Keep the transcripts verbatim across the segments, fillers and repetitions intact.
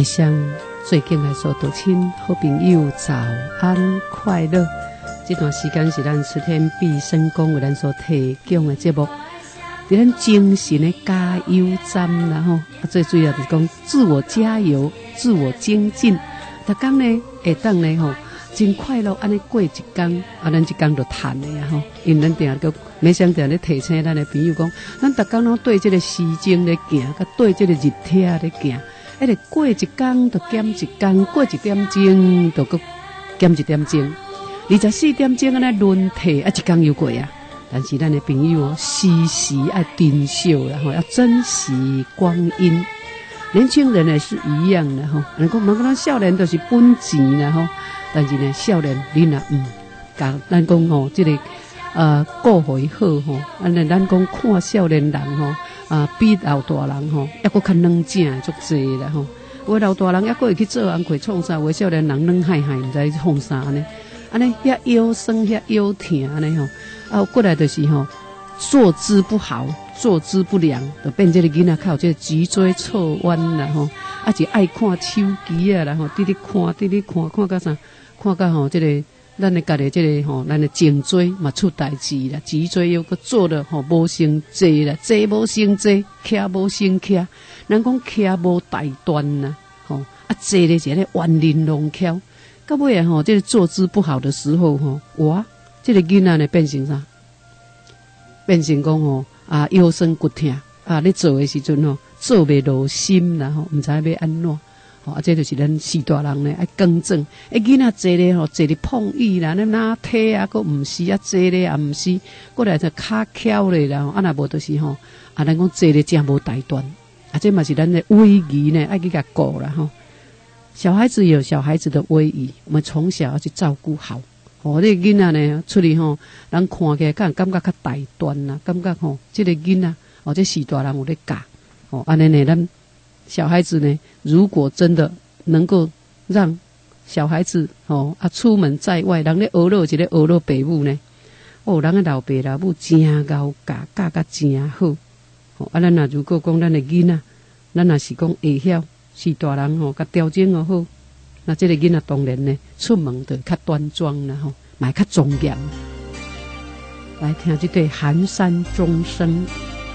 也向最近来所有亲好朋友早安快乐。这段时间是咱出天必胜宫为咱所提供的节目，伫咱精神的加油站啦吼，啊最主要就是讲自我加油、自我精进。逐工呢会当呢吼，真快乐安尼过一天，啊咱一天就赚的呀吼。因咱定个每想定咧提醒咱的朋友讲，咱逐工拢对这个时钟咧行，甲对这个日铁咧行。迄个过一天就减一天，过一点钟就搁减一点钟，二十四点钟安尼轮替，啊一天又过啊。但是咱的朋友哦，时时爱珍惜啦吼，要珍惜光阴。年轻人也是一样的吼，人讲，人讲咱少年都是本钱啦吼，但是呢，少年你若唔甲咱讲吼，这个呃顾互伊好吼，安尼咱讲看少年人吼。啊，比老大人吼，还佫较软正足济啦吼。有的老大人还佫会去做工课创啥，有的少年人软害害，毋知创啥呢？安尼遐腰酸遐腰疼安尼吼，啊，过来就是吼，坐姿不好，坐姿不良，就变这个囡仔靠这个脊椎侧弯啦吼，啊，是爱看手机啊啦吼，直直看，直直看，看到啥？看到吼，这个。咱的家己这个吼，咱的颈椎嘛出代志啦，脊椎又个做了吼无成坐啦，坐无成坐，徛无成徛，人讲徛无大段啦，吼啊坐咧是咧弯玲珑翘，到尾啊吼，这个坐姿不好的时候吼，哇，这个囡仔呢变成啥？变成讲吼啊腰酸骨痛啊，咧做的时阵吼做袂落心啦吼，毋知要安怎。哦，啊，这就是咱四大人呢，爱更正。诶，囡仔坐咧吼，坐咧碰椅啦，那哪体啊，佫毋是啊，坐咧也毋是，过来就骹翘咧啦。啊，若无就是吼，啊，咱讲坐咧真无大段，啊，这嘛是咱的威仪呢，爱去甲顾啦吼。小孩子有小孩子的威仪，我们从小要去照顾好。哦，这个囡仔呢，出去吼，人看起来感感觉较大段啦，感觉吼，这个囡仔，哦，这四大人有咧教，哦，安尼呢，咱。小孩子呢，如果真的能够让小孩子哦啊出门在外，人咧学了一个学了爸母呢，哦，人个老爸老母真贤教，教甲真好。哦，啊，咱若如果讲咱的囡仔，咱若是讲会晓是大人吼，甲调整哦好，那这个囡仔当然呢，出门就较端庄啦吼，嘛较庄严。来听这对寒山钟声。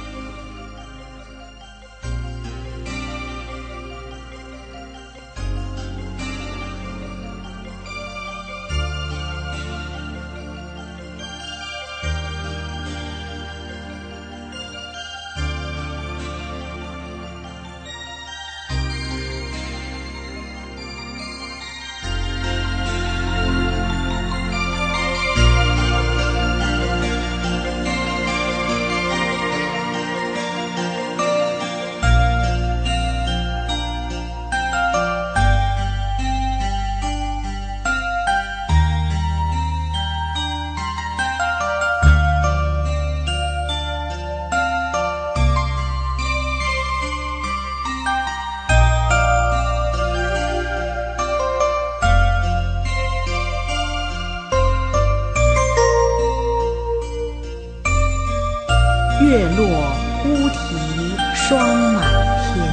月落乌啼霜满天，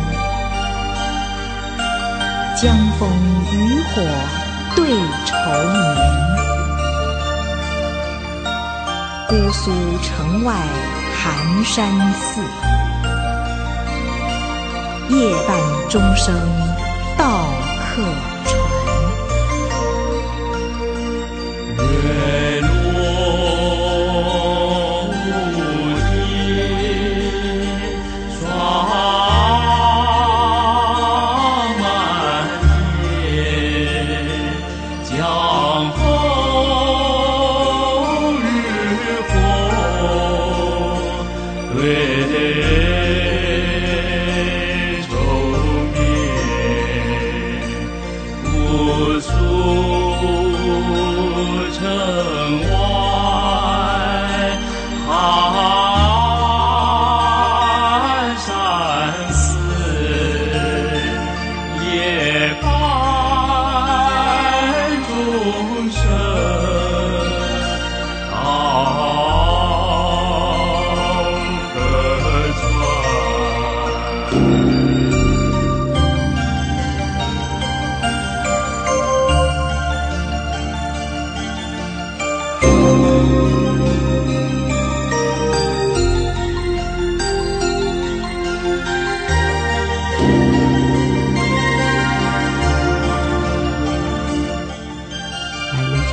江枫渔火对愁眠。姑苏城外寒山寺，夜半钟声到客船。 月落乌啼霜满天，江枫渔火对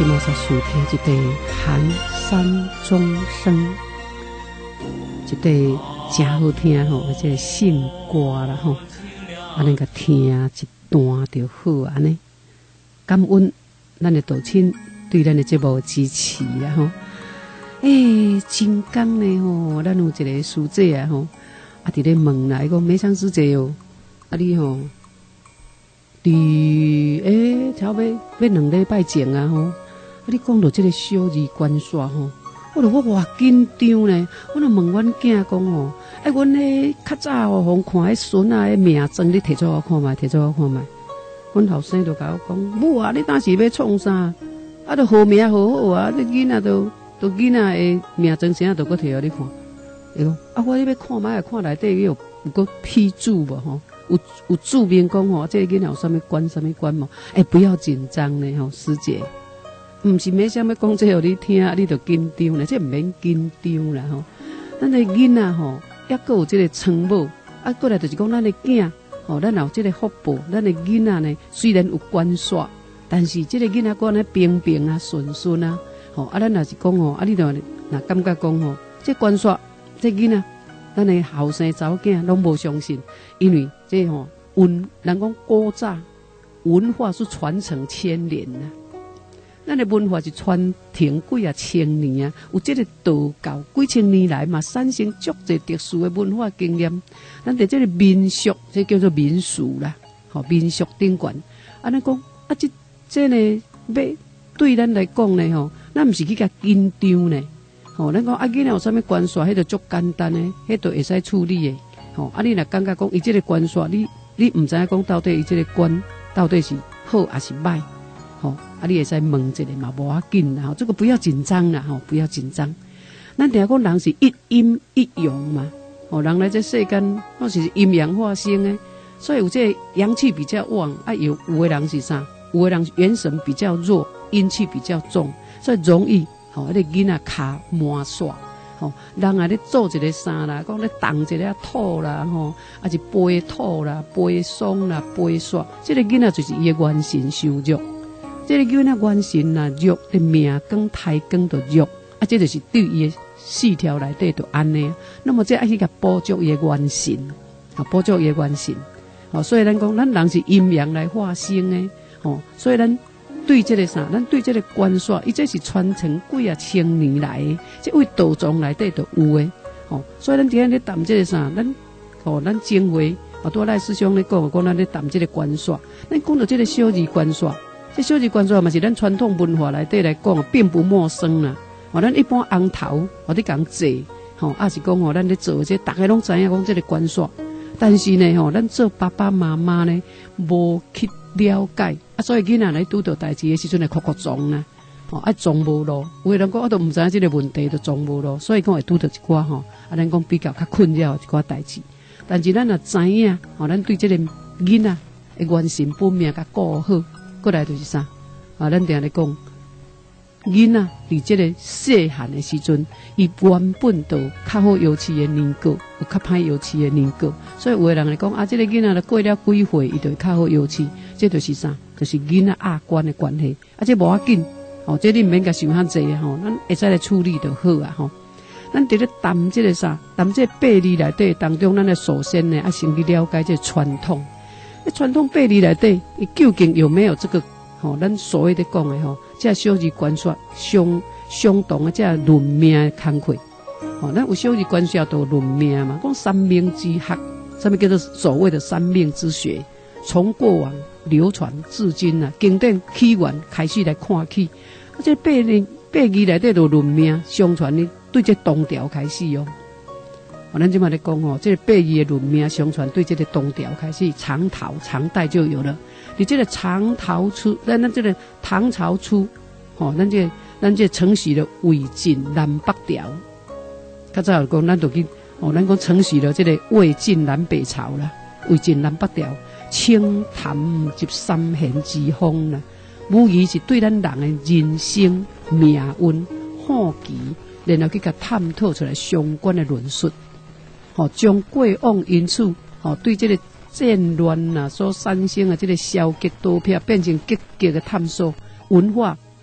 即马在收听一个寒山钟声，一个真好听吼，而且圣歌啦吼，安尼个听一段就好安尼。感恩咱的道亲对咱的节目支持啦吼。诶、欸，真讲呢吼，咱有一个师姐啊吼，啊伫咧问啦，伊讲梅香师姐哦，啊你吼，伫诶，差不多要两礼拜前啊吼，啊你讲到即个小儿关煞吼，我著我偌紧张呢，我著问阮囝讲吼，哎，阮咧较早吼，互看迄孙啊，迄命证你摕出我看觅，摕出我看觅。阮后生著甲我讲，母啊，你当时要创啥？啊，著好命好好啊，你囡仔都。都囡仔的命证啥都搁摕互你看，伊讲啊，我你要看卖看内底有有搁批注无吼？有有注明讲吼，这个囡仔有啥物关啥物关无？哎，不要紧张呢吼，师姐，毋是免啥物讲这互你听，你著紧张呢，这毋免紧张啦吼。咱的囡仔吼，抑搁有这个称某，啊，过来就是讲咱的囝吼，咱有这个福报，咱的囡仔呢虽然有关煞，但是这个囡仔过来平平啊，顺顺啊。吼，啊，咱若是讲吼，啊，你著若感觉讲吼，这关煞，这囡仔，咱的后生查某囝拢无相信，因为这吼文，人讲古早文化是传承千年呐，咱的文化是传承几啊千年啊，有这个道教几千年来嘛，产生足侪特殊的文化经验，咱伫这个民俗，这叫做民俗啦，吼，民俗顶悬，安尼讲啊，这这呢要对咱来讲呢吼。咱毋是去甲紧张呢，吼！咱讲啊，囡仔有啥物关煞，迄著足简单的，迄著会使处理的，吼！啊，你若感觉讲伊即个关煞，你你毋知影讲到底伊即个关到底是好还是歹，吼！啊，你会使问一下嘛，无要紧啦，吼！这个不要紧张啦，吼！不要紧张。咱定讲人是一阴一阳嘛，吼！人来这世间，拢是阴阳化生的，所以有这阳气比较旺，啊，有有的人是啥？有的人元神比较弱，阴气比较重。所以容易，吼、哦，迄、那个囡仔骹满煞，吼，人啊咧做一个啥啦，讲咧动一个土啦，吼，啊是背土啦、背霜啦、背煞，这个囡仔就是伊的元神受弱，这个囡仔元神呐弱，的命光、胎光就弱，啊，这就是对伊的四条内底就安尼，那么这爱去甲补足伊的元神，啊，补足伊的元神，哦，所以咱讲，咱人是阴阳来化生的，哦，所以咱。对这个啥，咱对这个关煞，伊这是传承几啊千年来的，这位道宗内底都有的，吼、哦。所以咱今天咧谈这个啥，咱吼、哦，咱正话，啊，多赖师兄咧讲，讲咱咧谈这个关煞，咱讲到这个小儿关煞，这小儿关煞嘛是咱传统文化内底来讲，并不陌生啦。哦，咱一般红头或者讲坐，吼、哦，也是讲吼，咱咧做这，大家拢知影讲这个关煞，但是呢，吼、哦，咱做爸爸妈妈呢，无去。了解啊，所以囡仔来拄到代志的时阵，会哭哭撞啦，吼、哦，啊撞无路。有个人讲，我都毋知影即个问题，就撞无路，所以讲会拄到一寡吼，啊，咱讲比较较困扰一寡代志。但是咱若知影，吼、哦，咱对即个囡仔的元神本命甲顾好，过来就是啥？啊，咱定咧讲，囡仔伫即个细汉的时阵，伊原本就较好幼稚的年过，有较歹幼稚的年过，所以有个人来讲啊，即、這個囡仔咧过了几岁，伊就会较好幼稚。这就是啥？就是囡仔压关的关系，啊，这无要紧，哦，这你毋免甲想遐济吼，咱会使来处理就好啊，吼。咱伫咧谈这个啥？谈这八字内底当中，咱的首先呢，要先去了解这传统。那传统八字内底，伊究竟有没有这个？吼、哦，咱所谓的讲的吼，这小儿关煞相相同的这论命的工课。哦，咱有小儿关煞都论命嘛，讲三命之学，什么叫做所谓的三命之学？从过往流传至今啊，经典起源开始来看起，啊，这八年八字内底就论命，相传呢对这东调开始哦。我咱即马咧讲哦，这个八字的论命相传对这个东调开始，唐朝唐代就有了。你这个唐朝初，咱咱这个唐朝初，哦，咱这咱这承袭了魏晋南北调。较早讲咱就去哦，咱讲承袭了这个魏晋南北朝啦，魏晋南北调。清谈及三贤之风啦，无疑是对咱人的人生命运好奇，然后去甲探讨出来相关的论述，吼、哦，将过往因此，吼、哦，对这个战乱呐所产生的这个消极多片，变成积极的探索文化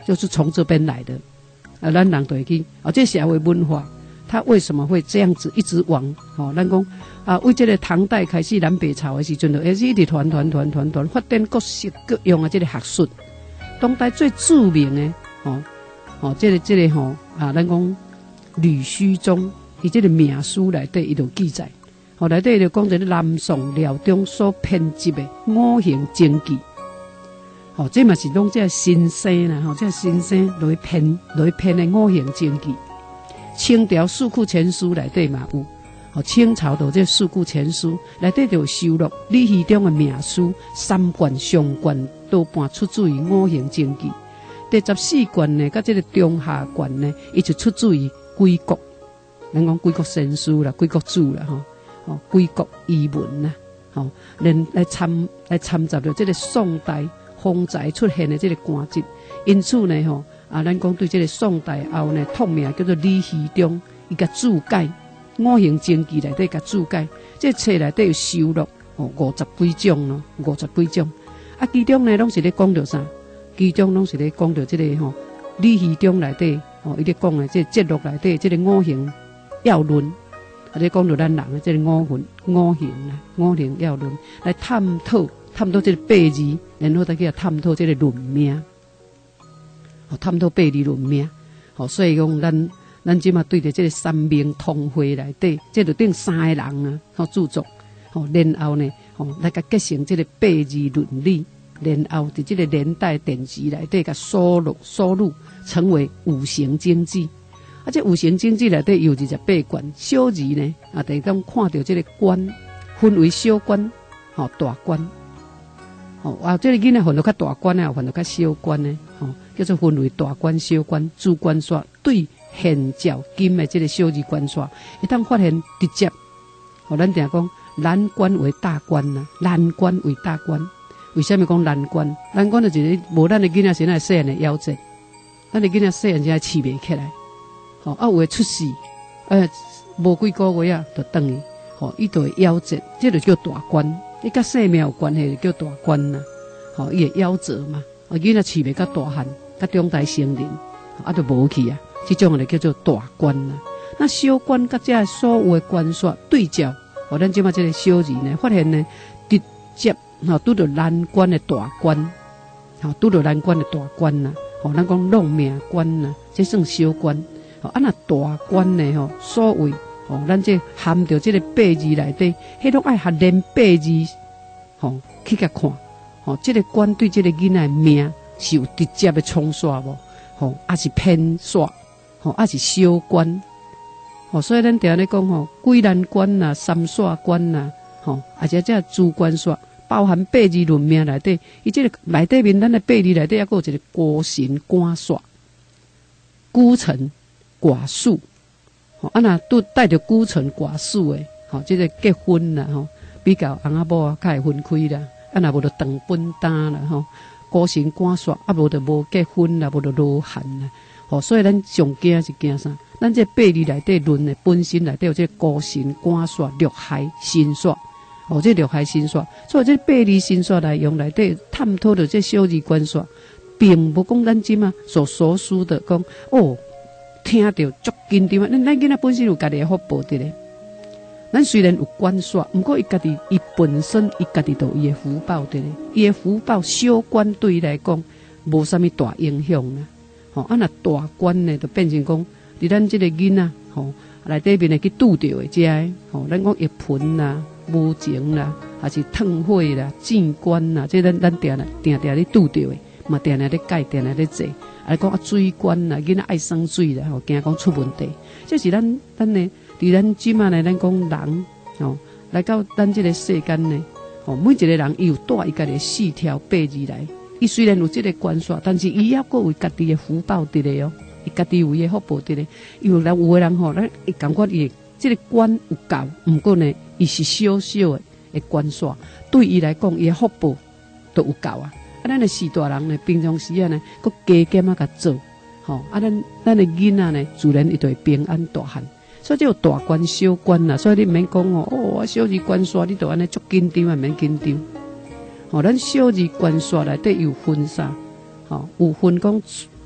就是从这边来的。啊，咱人就会去，哦，这社会文化，它为什么会这样子一直往？哦，咱讲啊，为这个唐代开始南北朝的时阵，就一直一直传传传传传，发展各式各样的这个学术。当代最著名的，哦哦，这个这个吼、哦、啊，咱讲吕虚中，伊这个命书内底伊就记载，后内底就讲这个南宋廖中所编辑的五行经记。哦，这嘛是拢这新生啦，吼，这新生来编来编的五行经记。清朝数库全书内底嘛有，哦，清朝的这数库全书内底就有收录李熙中的命书三卷上卷多半出自于五行经记。第十四卷呢，甲这个中下卷呢，伊就出自于归国，咱讲归国sen书啦，归国志啦，吼，哦，归国遗文啦，吼，连来参来参杂着这个宋代风采出现的这个官职，因此呢，吼啊，咱讲对这个宋代后呢，通名叫做李熙中，伊甲注解五行经记内底甲注解，这册内底有收录哦五十几种咯，五十几种。啊，其中呢拢是咧讲着啥？其中拢是咧讲着这个吼李熙中内底哦，伊咧讲的这节录内底这个五行要论，啊咧讲着咱人的这个五行五行啊，五行要论来探讨。探讨这个八字，然后再去探讨这个论命，哦，探讨八字论命，哦，所以讲咱咱即马对着这个三明通会内底，这就顶三个人啊，好著作，哦，然后呢，哦，来甲结成这个八字伦理，然后伫这个年代典籍内底甲收录收录，成为五行经济。啊，这五行经济内底有二十八卷，小字呢，啊，等于讲看到这个官分为小官，哦，大官。哦，啊，这个囡仔分到较大官啊，分到较小官呢，哦，叫做分为大官、小官、主官煞对现照金的这个小字官煞，一旦发现直接，哦，咱定讲蓝官为大官呐，蓝官为大官。为什么讲蓝官？蓝官就是无咱的囡仔现在细汉的夭折，咱的囡仔细汉时还饲袂起来，哦，啊，有的出世，呃，无几个月啊，就断去，哦，伊就会夭折，这就叫大官。伊甲性命有关系，叫大官呐，吼，伊会夭折嘛，啊，囡仔饲袂到大汉，甲中大成人，啊，就无去啊，这种就叫做大官呐。那小官甲这所有的官煞对照，哦，咱即马这个小字呢，发现呢，直接吼拄着蓝官的大官，吼拄着蓝官的大官呐，吼，咱讲弄命官呐，这算小官，吼，啊那大官呢，吼，所谓。哦，咱这含着这个八字内底，迄种爱学练八字，吼、哦，去甲看，吼、哦，这个官对这个囡仔命是有直接的冲煞无，吼、哦，还是偏煞，吼、哦，还是小官，吼、哦，所以咱定咧讲吼，贵人官呐、三煞官呐，吼、哦，而且这主官煞包含八字论命内底，伊这个内底面咱的八字内底还有一个孤神官煞，孤臣寡宿。吼，啊那都带着孤臣寡宿的，吼，这个结婚啦，吼，比较翁仔某啊，较会分开啦，啊那无就长本担啦，吼，孤神寡煞，啊无就无结婚啦，无就落寒啦，吼，所以咱上惊是惊啥？咱这八字内底论的本身内底有这孤神寡煞、六害心煞，哦，这六害心煞，所以这八字心煞来用内底探讨的这小字官煞，并不讲咱即嘛所所说的讲哦。听到足紧张啊！咱咱囡仔本身有家己的福报伫咧。咱虽然有官煞，不过伊家己伊本身伊家己都有伊的福报伫咧。伊的福报小官对伊来讲无啥物大影响啦。吼、哦，啊那大官呢，就变成讲，伫咱即个囡仔吼内底面会去拄着的遮个，吼、哦，咱讲一盆啦、无情啦，还是烫火啦、见官啦，这咱咱定定定定咧拄着的，嘛定定咧改，定定咧坐。来讲啊，水管啦，囡仔爱生水啦，吼，惊讲出问题。这是咱咱呢，伫咱即马呢，咱讲人吼，来到咱这个世间呢，吼，每一个人伊有带伊家己四条八字来。伊虽然有这个官煞，但是伊也阁有家己的福报伫咧哦，伊家己有伊的福报伫咧。有人有个人吼，咱伊感觉伊这个官有够，毋过呢，伊是小小的的官煞，对伊来讲，伊的福报都有够啊。啊，咱的四大人呢，平常时啊呢，佮加减啊甲做，吼、哦，啊，咱咱的囡仔呢，自然伊就会平安大汉。所以这有大官小官啦，所以你免讲哦，哦，小字官煞，你就安尼足紧张啊，免紧张。吼、哦，咱小字官煞内底有分啥？吼、哦，有分讲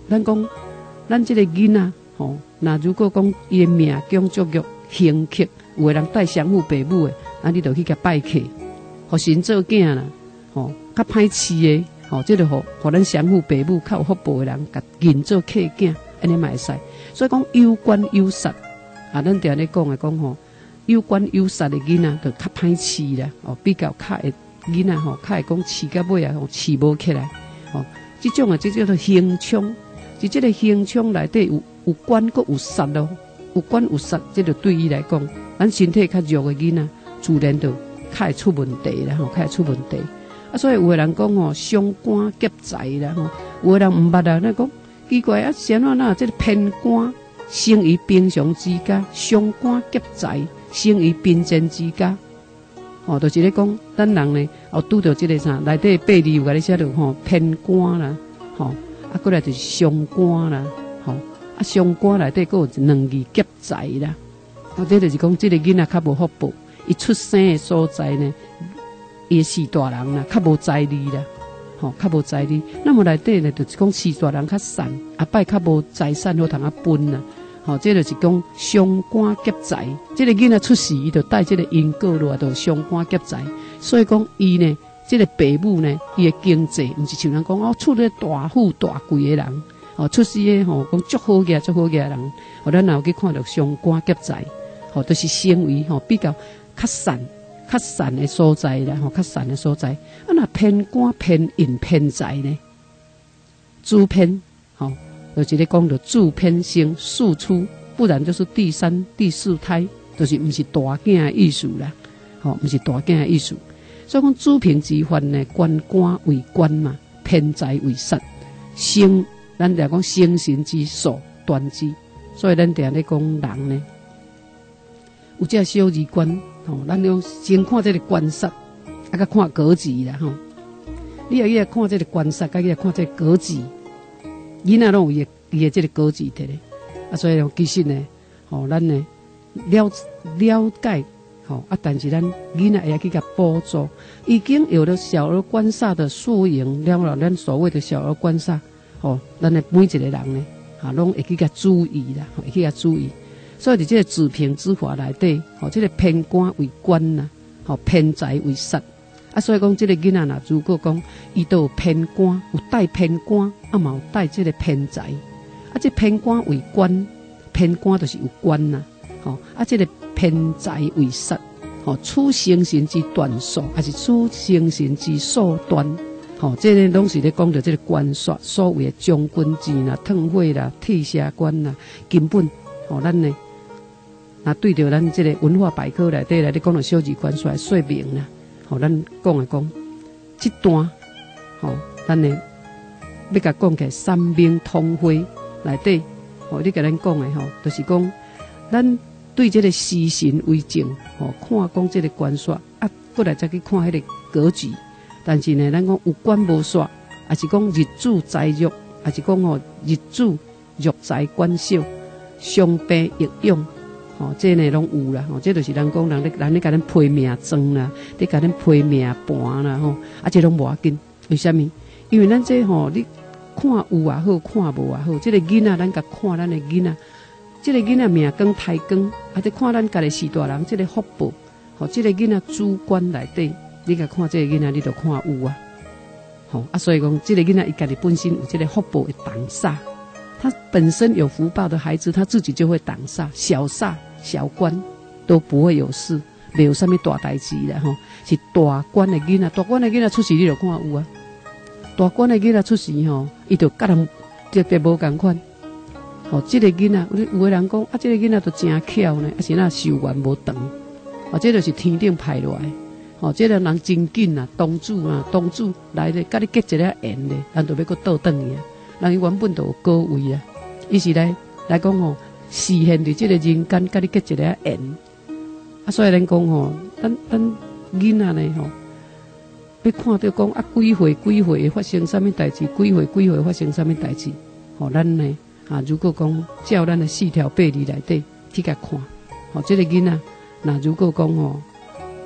咱讲，咱这个囡仔吼，那如果讲伊的命宫足玉刑克，有的人带相父爸母的，那你就去甲拜客，互神做囝啦，吼，较歹饲的，吼，这个互互咱相父爸母较有福报的人，甲认做客囝，安尼嘛会使。所以讲有官有煞，啊，咱常咧讲的讲吼，有官有煞的囡仔就较歹饲啦，哦，比较较会囡仔吼，较会讲饲到尾啊，吼，饲无起来，吼，这种啊，这叫做刑冲。伫这个刑冲内底有有官，阁有煞咯，有官有煞，这就对伊来讲，咱身体较弱的囡仔，自然就较会出问题啦，吼，较会出问题。啊，所以有个人讲吼，伤官劫财啦，吼，有个人毋捌啊，那讲奇怪啊，啥哪哪这个偏官生于平常之家，伤官劫财生于贫贱之家，吼，就是咧讲咱人呢，哦，拄到这个啥，内底八字有甲你写着吼，偏官啦，吼。啊，过来就是伤官啦，吼！啊，伤官内底佫有两字劫财啦。啊，这就是讲，这个囡仔较无福报，伊出生的所在呢，伊是大人啦，较无财力啦，吼，较无财力。那么内底呢，就是讲是大人较散，啊，摆较无财产好通啊分啦，吼，这就是讲伤官劫财。这个囡仔出世，伊就带这个因果落，就伤官劫财。所以讲伊呢。这个爸母呢，伊的经济毋是像人讲哦，出咧大富大贵的人，哦，出世的吼，讲足好个足好个人，哦，咱若有去看到伤官劫财，哦，都是成为吼比较较散、较散的所在啦，吼，较散的所在。啊，那偏官偏印偏财呢？主偏，吼，就是咧讲到主偏生庶出，不然就是第三、第四胎，就是毋是大囝的意思啦，吼，毋是大囝的意思。所以讲主平之犯呢，官官为官嘛，偏财为煞，生咱就讲生神之所断之。所以咱常咧讲人呢，有这小字官吼，咱用先看这个官煞，啊，甲看格子啦吼。你要去看这个官煞，甲去看这个格子，囡仔拢有伊伊的这个格子的咧。啊，所以其实呢，吼，咱呢了了解。好啊，但是咱囡仔会去甲补助，已经有了小儿观煞的素营了了，咱所谓的小儿观煞，吼，咱的每一个人呢，啊，拢会去甲注意啦，会去甲注意。所以伫这个治平之法内底，吼，这个偏官为官啦，吼，偏财为煞。啊，所以讲这个囡仔呐，如果讲伊都有偏官，有带偏官，啊嘛有带这个偏财，啊，这偏官为官，偏官就是有官呐，吼，啊，这个。偏财为煞，吼，处生神之断数，还是处生神之所断，吼，这个拢是咧讲到这个官煞，所谓的将军剑啦、烫火啦、替下官啦，根本，吼，咱呢，那对着咱这个文化百科内底来咧讲到小字官煞说明啦，吼，咱讲来讲，这段，吼，咱呢要甲讲起三明通会内底，吼，你甲咱讲的吼，就是讲咱。对这个时辰为正，吼，看讲这个官煞啊，过来再去看迄个格局。但是呢，咱讲有官无煞，还是讲日主财弱，还是讲吼日主弱财官少，伤病易用，吼，这呢拢有啦，吼，这就是人讲人咧人咧甲咱批命装啦，咧甲咱批命盘啦，吼，啊，这拢无要紧。为什么？因为咱这吼，你看有也好，看无也好，这个囡仔咱甲看咱的囡仔。这个囡仔命光太光，啊！得看咱家己是大人，这个福报，吼，这个囡仔主观内底，你甲看这个囡仔，你就看有啊，吼啊！所以讲，这个囡仔伊家己本身有这个福报的挡煞，他本身有福报的孩子，他自己就会挡煞，小煞、小官都不会有事，没有什么大代志啦，吼，是大官的囡仔，大官的囡仔出世，你就看有啊，大官的囡仔出世吼，伊就甲人绝对无共款。哦，这个囡仔，有个人讲啊，这个囡仔都真巧呢，而且那寿元无长，哦，这就是天顶派落来。哦，这个人真紧啊，东主啊，东主来咧，甲你结一个缘咧，咱就要搁倒转去啊。人原本就有高位啊，伊是来来讲吼，实现伫这个人间，甲你结一个缘。啊，所以咱讲吼，咱咱囡仔呢吼，要看到讲啊，几岁几岁会发生什么代志，几岁几岁发生什么代志，吼，咱呢。啊，如果讲照咱的四条八字内底去甲看，吼、哦，这个囡仔，那如果讲吼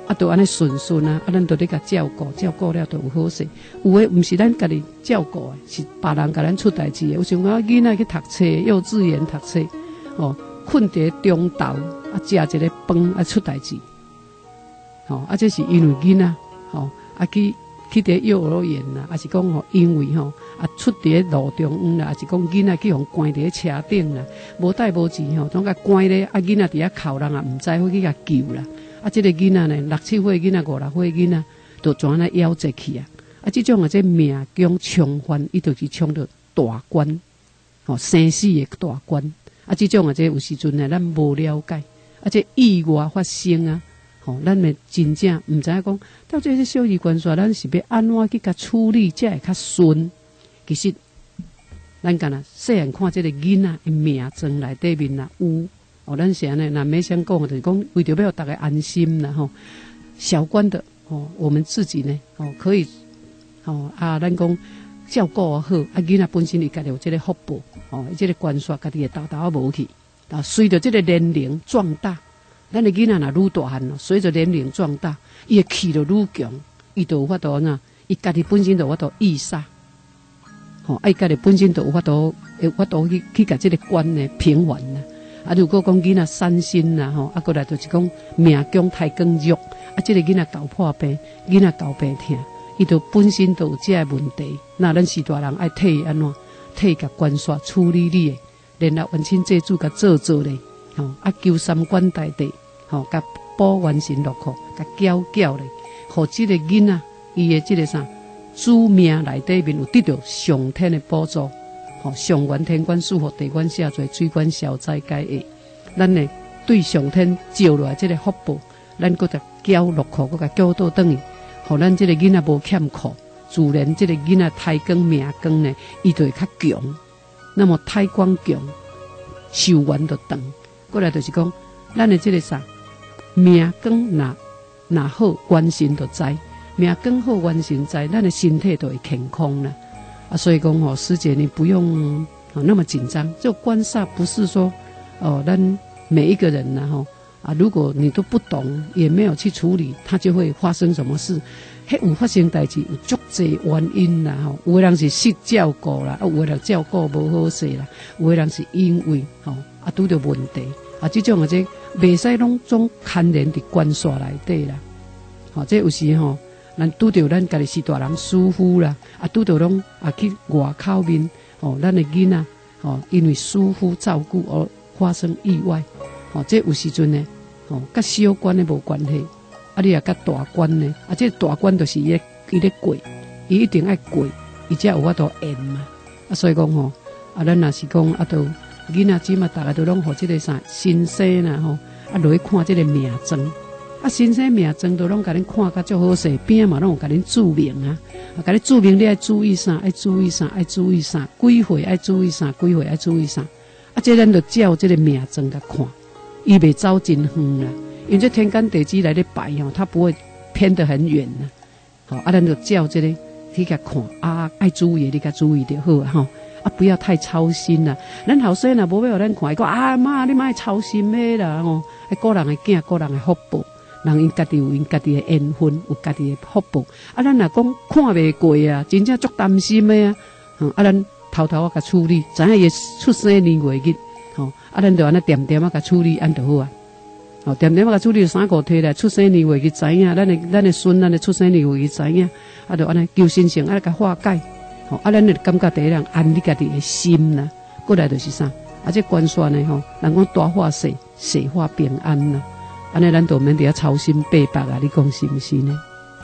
啊，都安尼顺顺啊，啊，咱都咧甲照顾，照顾了都有好势。有诶，毋是咱家己照顾诶，是别人甲咱出代志诶。有像我囡仔去读册，幼稚园读册，哦，困伫中昼，啊，食一个饭啊出代志，吼、哦，啊，这是因为囡仔，吼、哦，啊去去伫幼儿园啦，啊是讲吼，因为吼，啊出伫路中央啦，啊是讲囡仔去互关伫车顶啦，无带无钱吼，总甲关咧，啊囡仔伫遐哭，人也毋知要去甲救啦。啊，即、這個囡仔呢，六七歲囡仔、五六歲囡仔，就怎啊夭折去啊！啊，即種啊，即命宮衝犯，伊就是衝到大關，吼、哦、生死嘅大關。啊，即種啊，即有時陣呢，咱無了解，啊，即意外發生啊，吼、哦，咱咪真正毋知影講，到這些小兒關係，咱是要安怎去甲處理，才會較順。其實，咱干那細漢看即個囡仔嘅命狀內底面啦有。哦，咱是安尼，那沒想講，就是講為着要大家安心啦，吼。小關的，哦，我們自己呢，哦，可以，哦，啊，咱講照顧啊好，啊，囡仔本身伊家己有這個福報，哦，伊這個關係家己會豆豆啊無去，啊，隨着這個年齡壯大，咱的囡仔若愈大漢咯，隨着年齡壯大，伊的氣就愈強，伊就有法度呐，伊家己本身就有法度意殺，吼、哦，啊，伊家己本身就有法度，有法度去去甲這個關呢平緩啦。啊，如果講囡仔傷心啦，吼，啊，過來就是講命宮太更弱，啊，即、這個囡仔搞破病，囡仔搞病痛，伊就本身就有這個問題。那咱是大人愛替安怎替甲關煞處理你的，聯絡完親這主甲做做咧，吼、哦，啊，求三觀大帝，吼、哦，甲保完成落去，甲教教咧，互即個囡仔伊的即個啥主命內底面有得到上天的幫助。吼，上元天官賜福，地官下垂，水官消災解厄。咱呢對上天招來這個福報，咱擱甲交落去，擱甲交倒轉去，互咱這個囡仔無欠苦，自然這個囡仔胎光命光呢，伊就會較強。那麼胎光強，壽元就長。過來就是講，咱的這個啥命光若若好，元神就知；命光好，元神知，咱的身體就會健康啦。啊，所以講吼，師姐你不用啊那麼緊張。就官煞不是說哦，咱每一個人然後啊，如果你都不懂，也沒有去處理，它就會發生什麼事。迄有發生代志有足濟原因啦吼，有個人是失照顧啦，啊有個人照顧無好勢啦，有個人是因為吼啊拄到問題啊，這種啊這袂使攏總牽連佇官煞內底啦。吼、啊，這有時吼。咱拄到咱家己是大人疏忽啦，啊拄到攏啊去外口面，哦，咱的囡仔，哦，因為疏忽照顧而發生意外，哦，這有時陣呢，哦，甲小官的無關係，啊，你也甲大官呢，啊，這大官就是伊伊咧過，伊一定愛過，伊才有法度演嘛，啊，所以講吼，啊，咱若是講啊，都囡仔姊嘛，大家都攏互這個啥先生啦，吼，啊，落去看這個命狀。啊，先生命真都攏甲恁看甲足好勢，邊嘛攏有甲恁注明啊，啊，甲恁注明你愛注意啥，愛注意啥，愛注意啥，幾歲愛注意啥，幾歲愛注意啥，啊，這咱就照這個命真甲看，伊袂走真遠啦，因為這天干地支來咧擺吼，它不會偏得很遠啦，好，啊，咱就照這個去甲看，啊，愛注意你甲注意就好啊，吼，啊，不要太操心啦，咱後生啊，無要咱看，伊講啊媽，你莫操心咩啦，吼，迄個人的囝，個人的福報。人因家己有因家己的緣分，有家己的福報。啊，咱若講看袂過啊，真正足擔心的啊。啊，咱偷偷啊甲處理，知影伊出生年月日，吼，啊，咱就安尼點點啊甲處理，安就好啊。吼，點點啊甲處理三個體來，出生年月日知影，咱的咱的孫，咱的出生年月日知影，啊，就安尼求神聖啊甲化解。吼，啊，咱就感覺第一人安你家己的心啦。過來就是啥，啊，這關鍵呢吼，人講大化小，小化平安啦。安尼咱就免得操心八百啊！你講是毋是呢？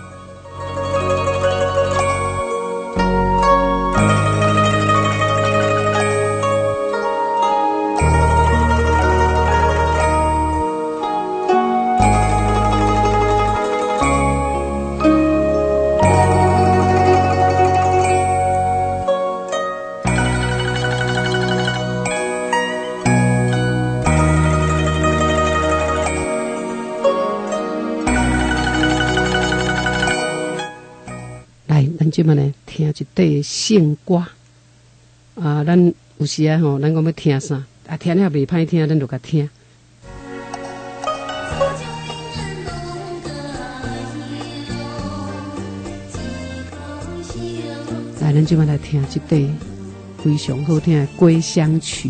即么呢？听一块圣歌啊！咱有时啊吼，咱讲要听啥啊？听了袂歹听，咱就甲听。 来，咱今晚来听这首非常好听的《归乡曲》。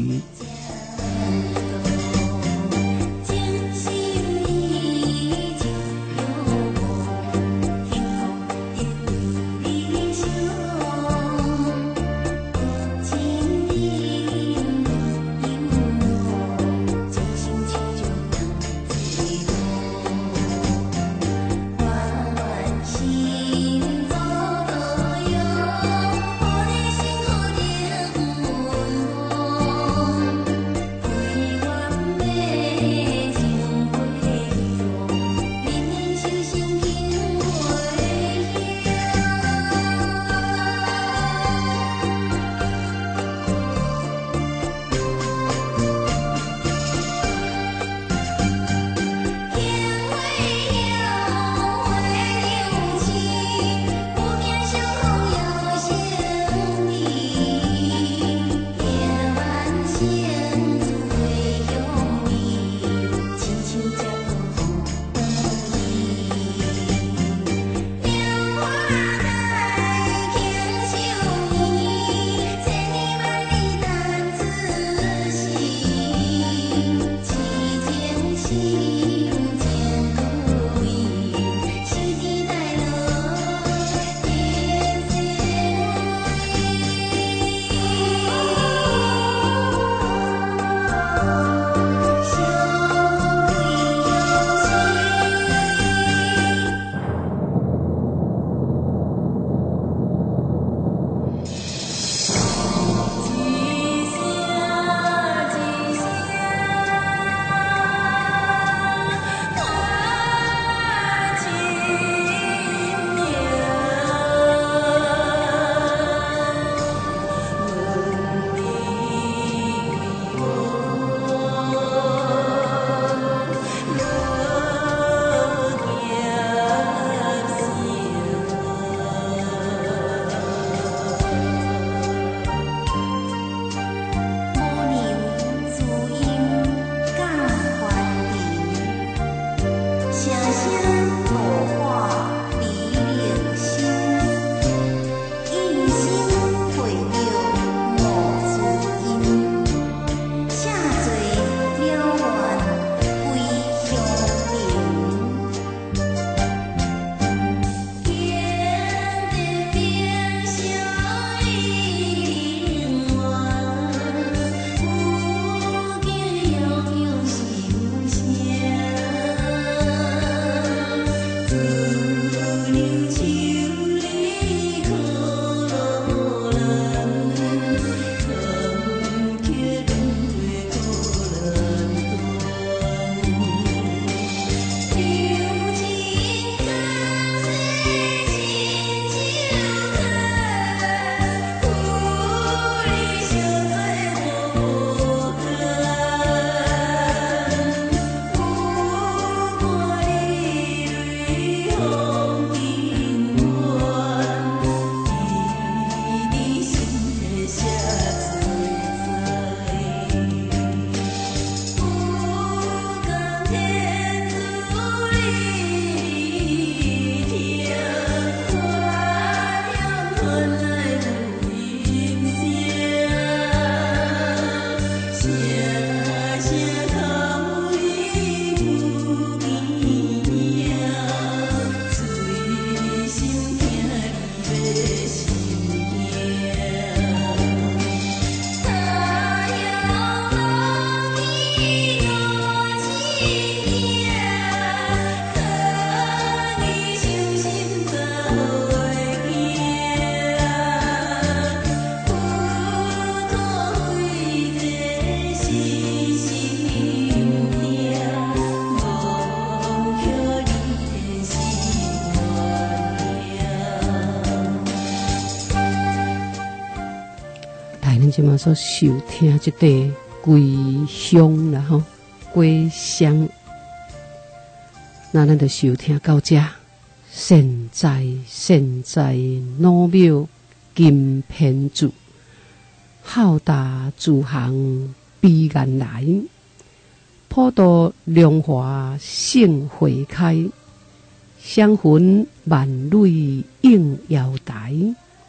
即马所收听即个归乡啦吼，归乡，那咱就收听到这。现在现在老庙金片柱，浩大诸行必然来，普渡良华盛会开，香魂万蕊映瑶台。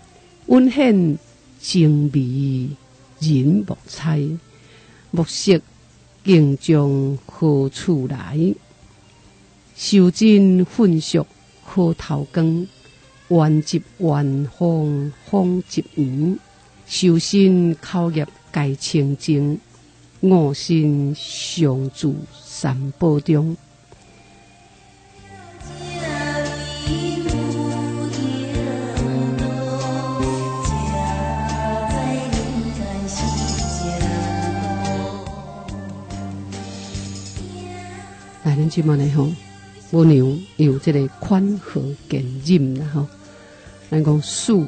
温献情味人莫猜，莫识竞将何处来？修真混熟好头光，缘集缘风风集圆。修身口业该清净，我心常住三宝中。来，咱即满呢吼，母娘有这个宽和坚忍啦吼。咱讲恕。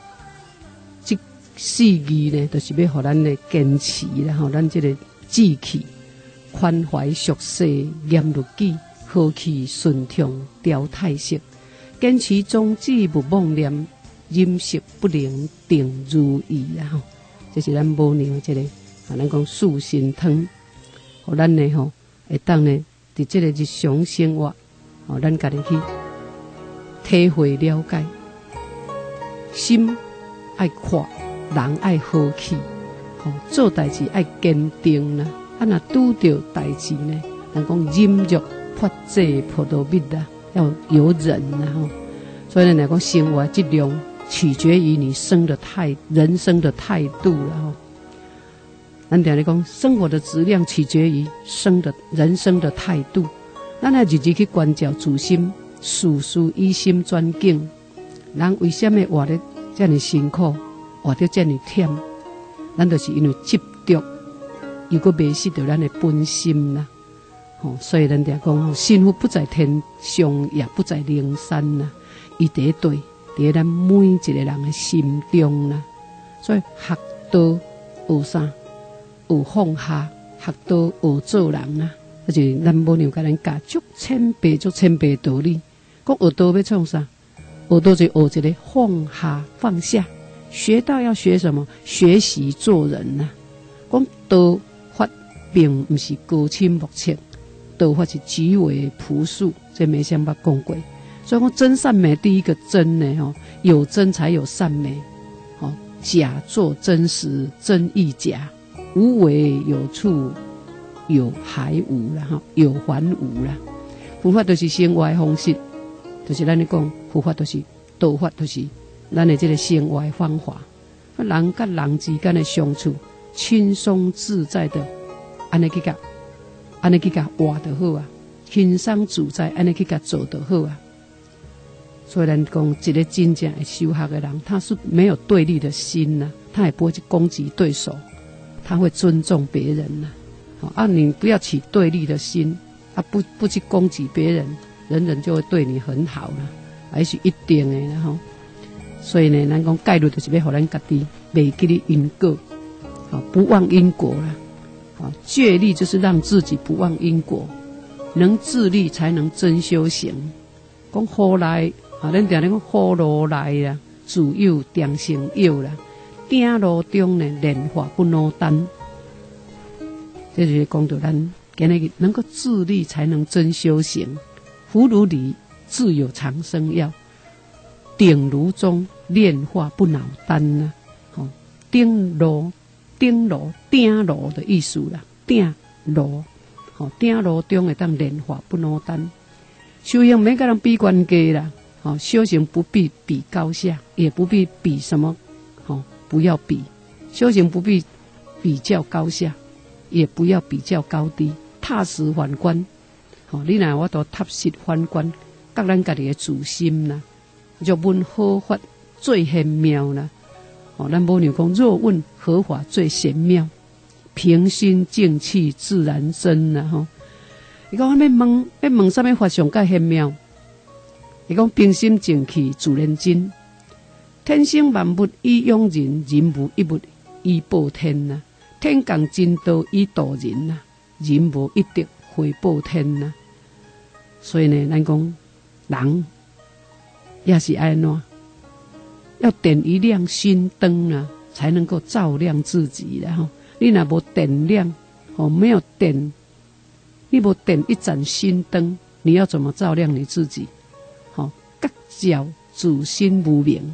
四字呢，就是要互咱的坚持啦吼，咱这个志气、宽怀俗世、严律己、和气顺畅、调态色，坚持宗旨不妄念，饮食不灵定如意啦吼。这是咱母娘的这个，啊，咱讲素心汤，互咱呢吼，会当呢，伫这个日常生活，吼，咱家己去体会了解，心爱看。人爱和气，吼、哦、做代志爱坚定啦。啊，若拄着代志呢，人讲忍辱发济葡萄蜜啦，要有忍啦吼。所以呢，来讲生活质量取决于你生的态，人生的态度啦吼。咱常咧讲，生活的质量取决于生的人生的态度。咱来日日去关照自心，事事以心转境。人为什么活得这么辛苦？活得这么忝，咱就是因为执着，又搁迷失着咱的本心啦。吼、哦，所以咱常讲，幸福不在天上，也不在灵山啦，伊伫对，伫咱每一个人的心中啦。所以学道学啥？学放下，学道学做人啦。而且咱母娘甲咱教足千百足千百道理。讲学道要创啥？学道就学一个放下放下。学道要学什么？学习做人呐、啊。讲道法并不是高深莫测，道法是极为朴素。这没想捌讲过。所以讲真善美，第一个真呢，吼，有真才有善美。哦，假作真实，真亦假。无为有处，有还无啦，哈，有还无啦。佛法就是生活的方式，就是咱咧讲，佛法就是道法，就是咱的这个生活的方法。人甲人之间的相处，轻松自在的，安尼去甲，安尼去甲活就好啊，轻松自在，安尼去甲做就好啊。所以咱讲，一个真正会修学的人，他是没有对立的心呐、啊，他也不会去攻击对手，他会尊重别人呐、啊。好啊，你不要起对立的心，啊不不去攻击别人，人人就会对你很好了，还是一定的啦吼。所以呢，咱讲戒律就是要互咱家己袂记咧因果，好不忘因果啦。好，戒律就是让自己不忘因果，能自律才能真修行。讲好来，啊，咱常咧讲好路来啦，自有定成有啦。定路中呢，莲花不落单。这就是讲到咱今日能够自律，才能真修行。福如理，自有长生药。鼎炉中炼化不恼丹呐、啊，好、哦，鼎炉，鼎炉，鼎炉的意思啦，鼎炉，好、哦，鼎炉中会当炼化不恼丹。修行没跟人比关系啦，好、哦，修行不必比高下，也不必比什么，好、哦，不要比，修行不必比较高下，也不要比较高低，踏实反观，好、哦，你若我都踏实反观，甲咱家己的自心啦。若问合法最玄妙啦，哦，咱母娘讲，若问合法最玄妙，平心静气自然生啦吼。伊讲要问要问啥物法上介玄妙？伊讲平心静气自然真，天生万物以养人，人无一物以报天呐、啊。天降真道以度人呐、啊，人无一德回报天呐、啊。所以呢，咱讲人。也是安怎，要点一亮心灯啊，才能够照亮自己的哈。你若无点亮，哦，没有点，你无点一盏心灯，你要怎么照亮你自己？好、哦，觉照自心无明，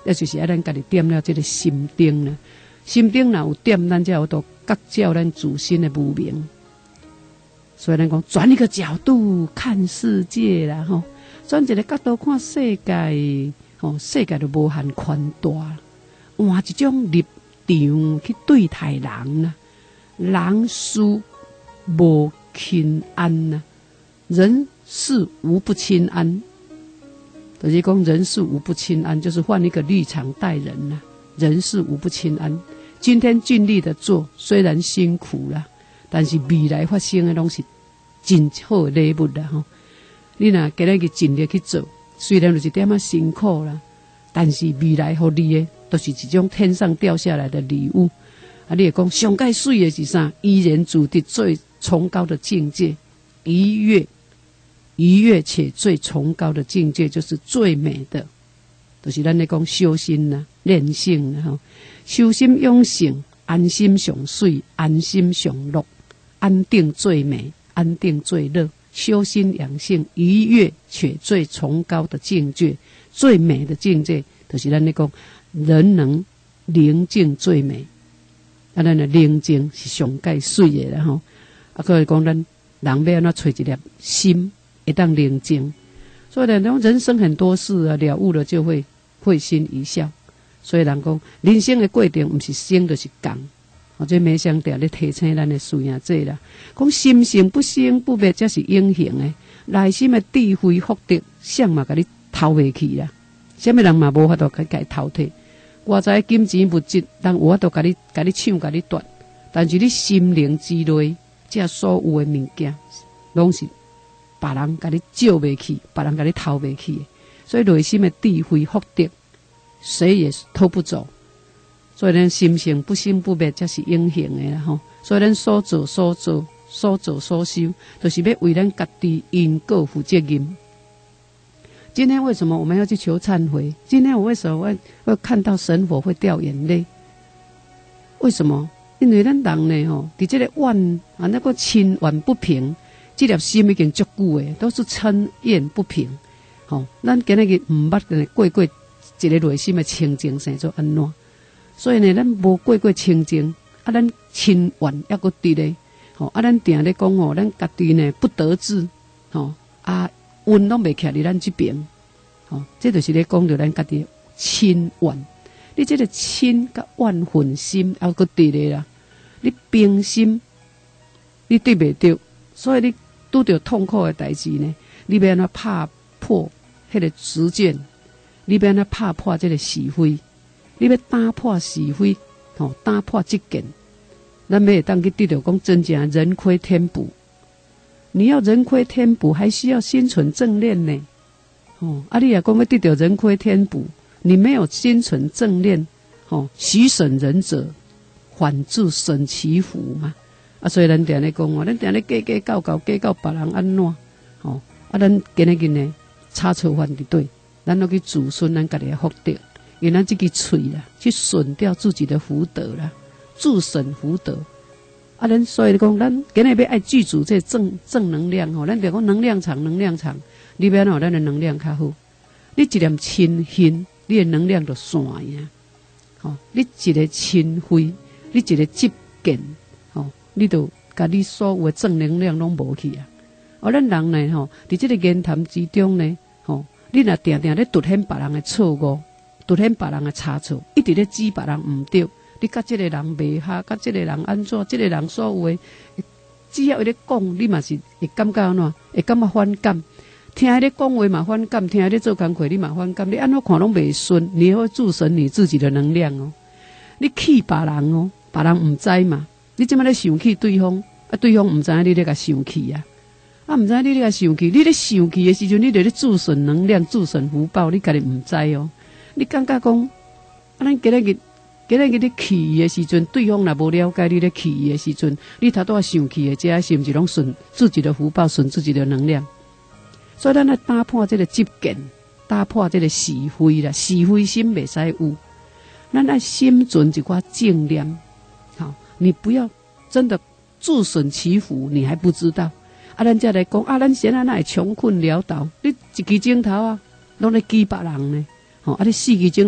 也就是爱咱家己点了这个心灯啦。心灯若有点，咱才有都觉照咱自身的无明。所以咱讲转一个角度看世界啦，吼，转一个角度看世界，吼，世界就无限宽大。换一种立场去对待人啦，人事无轻安呐，人事无不轻安。就是讲人事无不轻安，就是换一个立场待人呐，人事无不轻安。今天尽力的做，虽然辛苦啦，但是未来发生的拢是真好的礼物啦吼。你若今日去尽力去做，虽然有一点仔辛苦啦，但是未来互你的都是一种天上掉下来的礼物。啊，你会讲上界水的是啥？怡然自得最崇高的境界，愉悦。愉悦且最崇高的境界，就是最美的，就是咱咧讲修心啦、练性啦吼。修心养性，安心上水，安心上乐，安定最美，安定最乐。修心养性，愉悦且最崇高的境界，最美的境界，就是咱咧讲人能宁静最美。啊，咱的宁静是上界水的啦吼。啊，可以讲咱人要安怎找一粒心。会当宁静，所以呢，人生很多事啊，了悟了就会会心一笑。所以人讲，人生的过程不是生就是降，我这没想到咧提醒咱的事业这啦。讲心性不生不灭，才是永恒的。内心的智慧福德，想嘛，甲你偷袂去啦。什么人嘛无法度甲甲偷摕。外在金钱物质，人有法度甲你甲你抢甲你夺，但是你心灵之内，这所有的物件，拢是。别人甲你借袂去，别人甲你偷袂去，所以内心的智慧福德，谁也偷不走。所以咱心性不生不灭，才是永恒的啦吼。所以咱所做所做所做所修，都、就是要为咱家己因果负责任。今天为什么我们要去求忏悔？今天我为什么会会看到神佛会掉眼泪？为什么？因为咱人呢吼，伫这个怨啊那个亲怨不平。这粒心已经足久诶，都是嗔怨不平。吼、哦，咱今日个毋捌过过一个内心诶清净，生做安怎？所以呢，咱无过过清净，啊，咱亲怨抑个伫咧，吼、哦，啊，咱定咧讲吼，咱家己呢不得志，吼、哦，啊，运拢未徛伫咱这边，吼、哦，这就是咧讲着咱家己亲怨。你这个亲甲怨恨心抑个伫咧啦，你平心，你对袂对？所以你。拄着痛苦的代志呢，你要安怎拍破迄个执见，你要安怎拍破这个是非，你要打破是非，吼、哦，打破执见，咱要当去得到讲真正人亏天补。你要人亏天补，还需要心存正念呢。哦，啊，你也讲要得到人亏天补，你没有心存正念，哦，许损人者，反自损其福嘛。啊，所以咱定咧讲哦，咱定咧计计较较，计较别人安怎，吼、哦，啊，咱今日今呢，差错犯伫对，咱要去自损咱家己的福德，用咱这个嘴啦，去损掉自己的福德啦，自损福德。啊，咱所以讲，咱今日要爱记住这正正能量吼，咱就讲能量场，能量场，你要让咱的能量较好。你一念嗔恨，你的能量就散呀，吼、哦，你一个嗔恚，你一个执见。你就甲你所有的正能量拢无去啊！而咱人呢，吼，伫这个言谈之中呢，吼，你若定定咧凸显别人的错误，凸显别人的差错，一直咧指别人唔对，你甲这个人袂合，甲这个人安怎，这个人所有的，只要伊咧讲，你嘛是会感觉安怎，会感觉反感，听伊咧讲话嘛反感，听伊咧做工课你嘛反感，你安怎看拢袂顺，你会助损你自己的能量哦。你气别人哦，别人唔知嘛。你即摆咧生气对方，啊，对方毋知影你咧甲生气啊，啊，毋知影你咧甲生气，你咧生气的时阵，你就咧自损能量、自损福报，你家己毋知哦。你感觉讲，啊，咱今日日，今日日咧气的时阵，对方若无了解你咧气的时阵，你头拄啊生气的，这是毋是拢损自己的福报，损自己的能量？所以咱来打破这个执见，打破这个是非啦，是非心袂使有，咱爱心存一寡正念。你不要真的自损其福，你还不知道。啊，咱才来讲啊，咱现在那会穷困潦倒，你一支镜头啊，拢咧记别人呢。吼、哦，啊，你四支镜头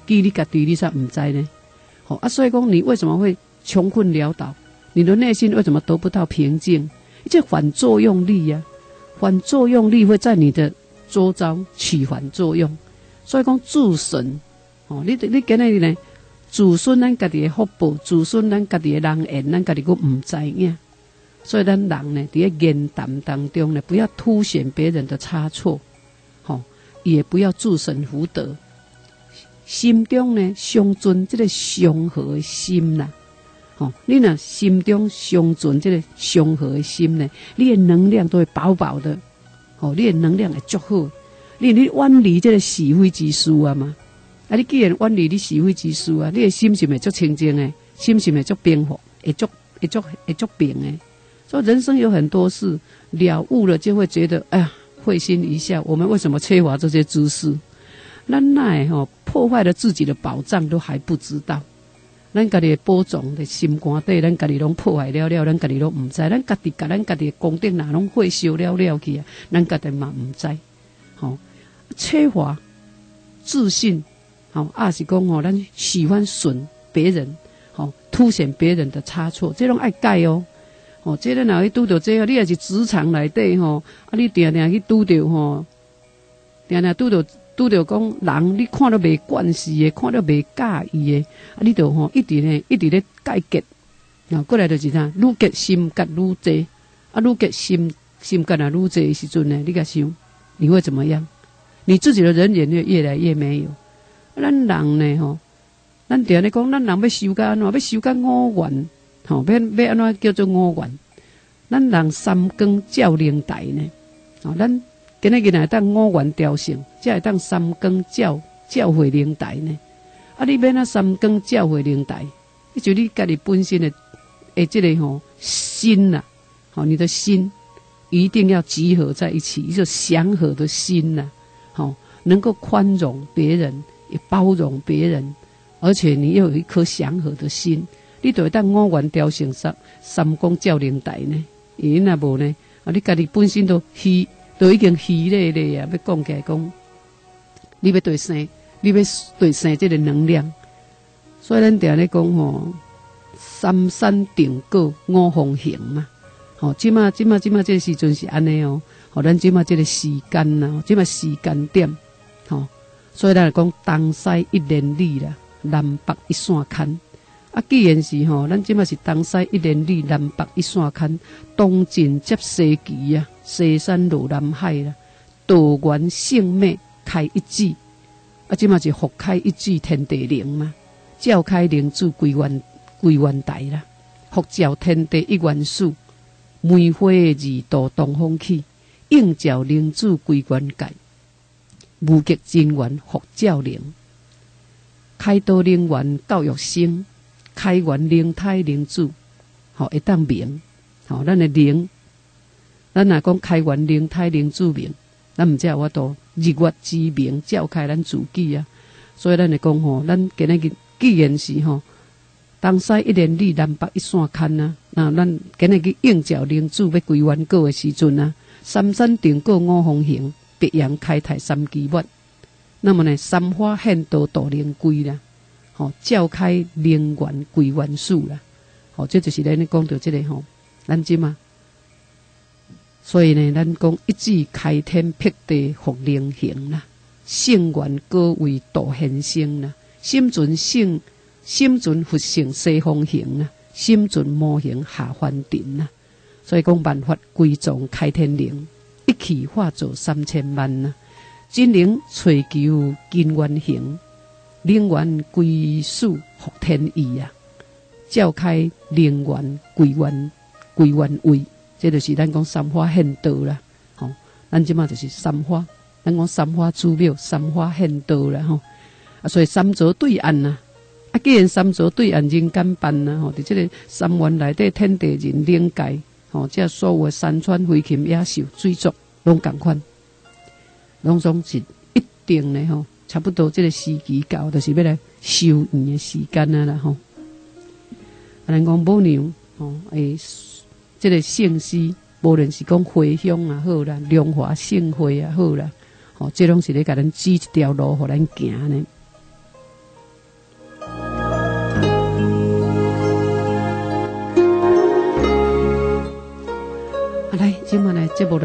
记你家己你才唔知呢。好啊，所以讲你为什么会穷困潦倒？你的内心为什么得不到平静？这反作用力呀、啊，反作用力会在你的周遭起反作用。所以讲自损，哦，你你今日呢，自损咱家己的福报，自损咱家己的人缘，咱家己佫唔知影。所以咱人呢，伫个言谈当中呢，不要凸显别人的差错，吼、哦，也不要自损福德。心中呢，相存这个祥和的心啦，吼、哦，你若心中相存这个祥和的心呢，你的能量都会饱饱的，吼、哦，你的能量会足好。你你远离这个是非之事啊嘛，啊，你既然远离你是非之事啊，你的心是咪足清净的，心是咪足平和，会足会足会足平的。所以人生有很多事了悟了，就会觉得哎呀，会心一笑。我们为什么缺乏这些知识？咱那吼破坏了自己的宝藏都还不知道，咱家己的宝藏的心肝底，咱家己拢破坏了了，咱家己拢唔知，咱家己甲咱家己的功德哪拢火烧了了去啊，咱家己嘛唔知。吼，缺乏自信，吼，也是讲吼，咱喜欢损别人，吼，凸显别人的差错，这种爱改哦。哦，这咱若去拄到这个，你也是职场内底吼，啊，你定定去拄到吼，定定拄到拄到讲人，你看到袂惯势的，看到袂介意的，啊，你就吼一直呢，一直咧改革，然后过来就是啥，愈结心结愈济，啊，愈结心心结啊愈济的时阵呢，你甲想。你会怎么样？你自己的人缘就越来越没有。咱人呢，吼，咱常咧讲，咱人要修到安怎？要修到五元，吼，要要安怎叫做五元？咱人三更照灵台呢，吼，咱今日日来当五元雕像，才会当三更照照回灵台呢。啊，你免那三更照回灵台，你就你家己本身的诶，这个吼心呐、啊，吼，你的心。一定要集合在一起，一个祥和的心呐、啊，好、哦，能够宽容别人，也包容别人，而且你又有一颗祥和的心，你就会当五元雕像三三公照灵台呢。因若无呢，啊，你家己本身都虚，都已经虚咧咧啊！要讲起来讲，你要对生，你要对生这个能量，所以咱常咧讲吼，三山定果，五方行嘛。吼，即马即马即马这个时阵是安尼哦，吼，咱即马这个时间呐，即马时间点，吼，所以咱讲东西一连理啦，南北一线牵。啊，既然是吼，咱即马是东西一连理，南北一线牵，东晋接西岐啊，西山落南海啦，道源性命开一指，啊，即马是复开一指天地灵嘛，照开灵珠归元归元台啦，复照天地一元始。梅花二度东风起，应照灵珠归元界，无极真元复照灵，开导灵元教育生，开元灵胎灵珠，吼会当明，吼咱的灵，咱若讲开元灵胎灵珠明，咱毋只有法度日月之明照开咱自己啊，所以咱会讲吼，咱今日既然是吼。东西一连理，南北一线牵啊！那咱今日去应照灵珠要归元果的时阵啊，三山定果五方行，白羊开泰三基末。那么呢，三花现道道灵归啦，吼、哦，照开灵元归元始啦，吼、哦，这就是咱咧讲到这个吼，咱即嘛。所以呢，咱讲一指开天辟地复灵行啦，圣元果为道现生啦，心存圣。心存佛性西方行啊，心存魔行下凡尘啊，所以讲万法归宗开天灵，一气化作三千万啊，真灵垂求金元行，灵元归属福天意啊，照开灵元归元归元位，这就是咱讲三花现道啦，吼、哦，咱即马就是三花，咱讲三花祖庙，三花现道啦，吼、哦，啊，所以三座对岸啊。啊，既然三座对岸人间办呐，吼，伫这个三元内底天地人灵界，吼，这所有的山川飞禽野兽水族拢共款，拢总是一定的吼，差不多这个时期到，就是要来修验的时间啊啦吼。咱讲母娘吼，诶，这个圣诗，无论是讲花香啊好啦，莲花圣花啊好啦，吼，这拢是咧甲咱指一条路，互咱行呢。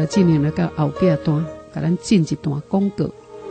了进行了到后壁段，甲咱进一段广告。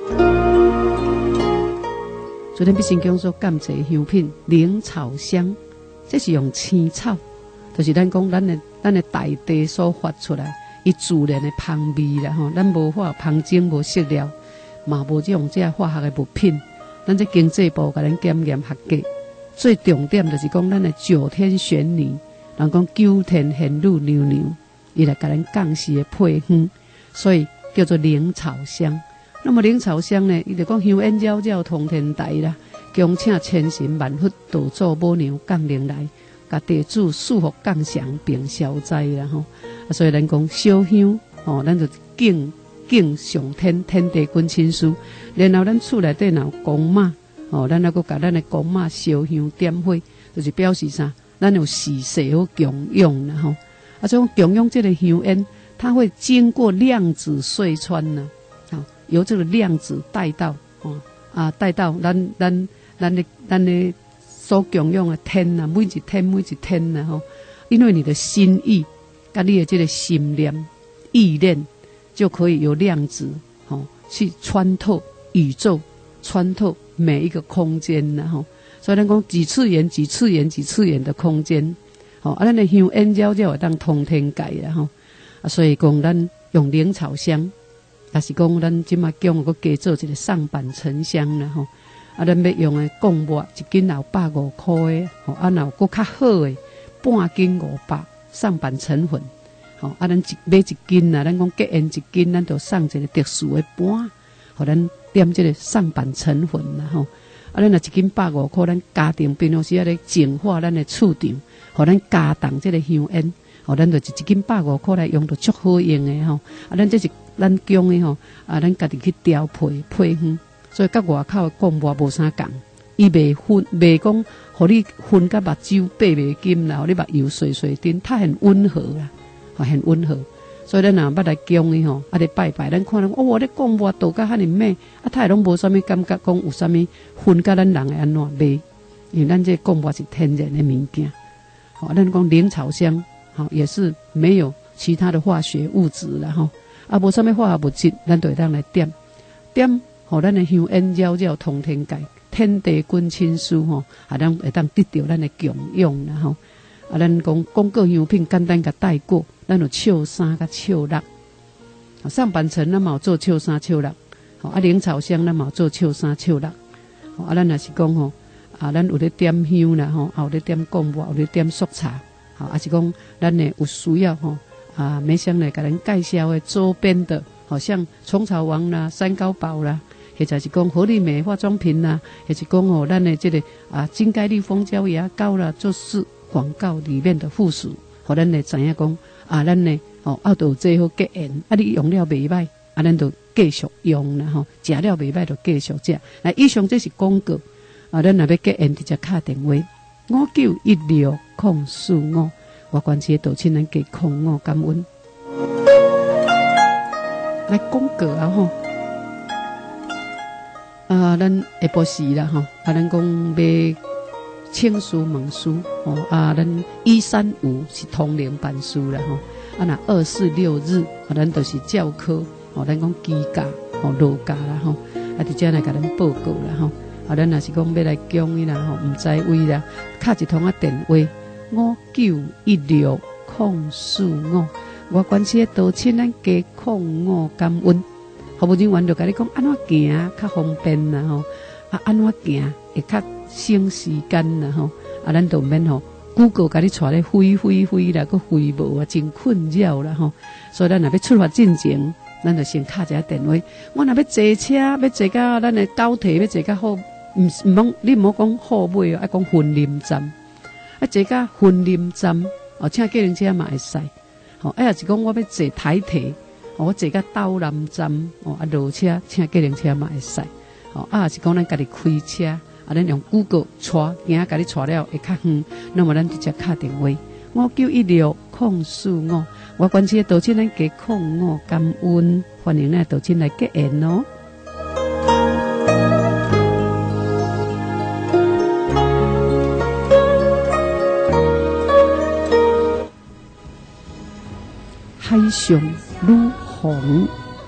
昨天必先讲说甘蔗香品灵草香，这是用青草，就是咱讲咱的咱的大地所发出来，伊自然的香味啦吼，咱无化香精无色料，嘛无这种这化学的物品。咱这经济部甲咱检验合格，最重点就是讲咱的九天玄女，人讲九天玄女娘娘，伊来甲咱降世的配方，所以叫做灵草香。那么灵草香呢，伊就讲香烟袅袅通天台啦，恭请千神万佛道祖母娘降临来，甲地主祝福降祥并消灾啦吼。所以咱讲烧香哦，咱就敬敬上天天地君亲师，然后咱厝内底若有公妈哦，咱还阁甲咱的公妈烧香点火，就是表示啥？咱有喜事好供养啦吼。啊，这种供养这个香烟，它会经过量子隧穿呢，啊，由这个量子带到哦啊，带到咱咱咱的咱的所供养的天呐，每一天每一天呐吼，因为你的心意，跟你的这个心念意念，就可以由量子哦去穿透宇宙，穿透每一个空间呐吼。所以咱讲几次元、几次元、几次元的空间，吼啊，咱的香烟袅袅会当通天界啦吼啊，所以讲咱用灵草香，但是讲咱即马讲个加做一个上板沉香啦吼啊，咱要用的贡末一斤有百五块的，吼啊，若有搁较好的半斤五百上板沉粉，吼啊，咱一买一斤啊，咱讲结缘一斤，咱就送一个特殊的盘，互咱点这个上板沉粉啦吼。啊，咱若一斤百五块，咱家庭平常时啊咧净化咱的厝场，互咱加重这个香烟，吼，咱就一一斤百五块来用，就足好用的吼。啊，咱这是咱讲的吼，啊，咱家己去调配配方，所以甲外口的讲话无啥共，伊袂分，袂讲，互你分甲目睭爬袂金啦，互你目油碎碎丁，它很温和啦，吼，很温和。所以咱若捌来供伊吼，啊咧拜拜，咱看人哦，咧讲话道甲遐尼美，啊，他拢无啥物感觉，讲有啥物分甲咱人会安怎袂？因为咱这讲话是天然的物件，好，咱讲灵草香，好，也是没有其他的化学物质啦吼，啊，无啥物化学物质，咱就会当来点点，互咱的香烟袅袅通天界，天地君亲师吼，啊，咱会当得到咱的供养啦吼。啊，咱讲广告香品简单甲带过，咱有笑衫甲笑蜡，上半层咱嘛有做笑衫笑蜡，啊灵草香咱嘛有做笑衫笑蜡，啊咱若是讲吼，啊咱有咧点香啦吼，啊有咧点贡末，有咧点素茶，啊是讲咱呢有需要吼，啊梅香来甲咱介绍的周边的，好像虫草王啦、三高宝啦，或者是讲合力美化妆品啦，或是讲吼咱的这个啊金钙丽蜂胶牙膏啦，就是。广告里面的附属，互咱来知影讲啊，咱呢哦，啊，都有这好结缘，啊，你用了袂歹，啊，咱就继续用啦吼，食了袂歹就继续食。那以上这是广告，啊，咱若要结缘，直接敲电话五九一六空四五，我关系道亲咱给空五感恩。来广告啊吼，啊，咱下晡时啦吼，啊，咱讲要。请书问书哦啊，咱一三五是通灵办事啦吼，啊那二四六日啊，咱都是教科哦，咱讲基价哦落价啦吼，啊直接来甲咱报告啦吼，啊咱若是讲要来供伊啦吼，唔知位啦，敲一通啊电话五九一六空四五，我关系都请咱加空五感恩，服务人员就甲你讲安怎行较方便啦吼，啊安怎行会较。省时间啦吼，啊，咱都免吼 ，Google 甲你带咧飞飞飞啦，佮飞无啊，真困扰啦吼。所以咱若要出发进前，咱就先敲一下电话。我若要坐车，要坐到咱的高铁，要坐到好，唔唔好，你唔好讲后尾哦，爱讲婚林站，啊，坐到婚林站，哦，请计程车嘛会使。吼，啊，也是讲我要坐台铁，哦，我坐到斗南站，哦，啊，落车请计程车嘛会使。吼，啊，也是讲咱家己开车。啊，咱用 Google 带，行甲你带了会较远，那么咱直接敲电话五九一六空四五，我关系道亲咱加空五感恩，欢迎咱道亲来结缘哦。海上女红。